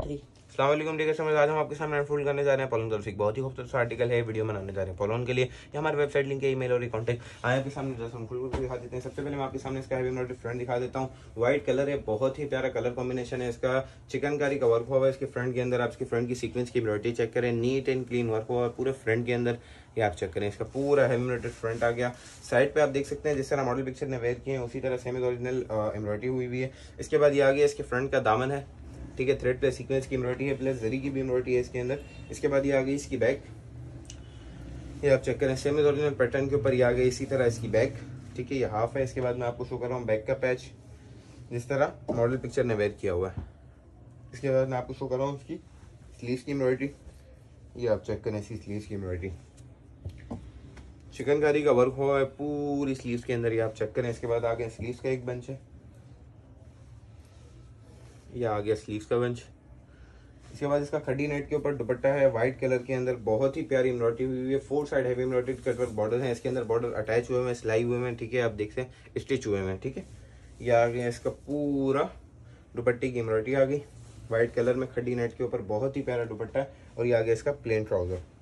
रही। अस्सलाम वालेकुम डियर कस्टमर्स, आज हम आपके सामने अनफोल्ड करने जा रहे हैं पोलोन तरफ से एक बहुत ही खूबसूरत आर्टिकल है। वीडियो बनाने जा रहे हैं पोलोन के लिए। ये हमारे वेबसाइट लिंक है, ईमेल और कॉन्टैक्ट आए आपके सामने जैसे हम खुल दिखा देते हैं। सबसे पहले मैं आपके सामने इसका हैवी एम्ब्रॉयडरी फ्रंट दिखा देता हूँ। व्हाइट कलर है, बहुत ही प्यारा कलर कॉम्बिनेशन है इसका। चिकनकारी का वर्क हुआ है इसके फ्रंट के अंदर। आप इसकी फ्रंट की सीक्वेंस की एम्ब्रॉयडरी चेक करें, नीट एंड क्लीन वर्क हुआ है पूरे फ्रंट के अंदर। ये आप चेक करें, इसका पूरा हैवी एम्ब्रॉयडरी फ्रंट आ गया। साइड पे आप देख सकते हैं जिस तरह मॉडल पिक्चर ने वेयर किए हैं उसी तरह सेम ओरिजिनल एम्ब्रॉयडरी हुई है। इसके बाद ये आ गया इसके फ्रंट का दामन है, ठीक है, थ्रेड पे सीक्वेंस की एम्ब्रॉयडरी है, प्लस जरी की भी एम्ब्रॉयडरी है इसके अंदर। इसके बाद ये आ गई इसकी बैक, ये आप चेक करें सेम ओरिजिनल पैटर्न के ऊपर ये आ गई इसी तरह इसकी बैक, ठीक है, ये हाफ है। इसके बाद मैं आपको शो कर रहा हूँ बैक का पैच जिस तरह मॉडल पिक्चर ने वेयर किया हुआ है। इसके बाद मैं आपको शो कर रहा हूँ इसकी स्लीव्स की एम्ब्रॉयडरी, ये आप चेक करें इसकी स्लीव्स की एम्ब्रॉयडरी। चिकनकारी का वर्क हुआ है पूरी स्लीव्स के अंदर, ये आप चेक करें। इसके बाद आ गया स्लीव्स का एक बंच है, यह आ गया स्लीव्स का बंच। इसके बाद इसका खड्डी नेट के ऊपर दुपट्टा है व्हाइट कलर के अंदर, बहुत ही प्यारी एम्ब्रॉयडरी हुई है। 4 side heavy embroidery cutwork border है इसके अंदर, बॉर्डर अटैच हुए हैं, सिलाई हुए हैं, ठीक है, आप देख सकते हैं स्टिच हुए हैं, ठीक है। ये आ गया इसका पूरा दुपट्टे की एम्ब्रॉयडरी आ गई व्हाइट कलर में खड्डी नेट के ऊपर, बहुत ही प्यारा दुपट्टा है। और ये आ गया इसका प्लेन ट्राउजर।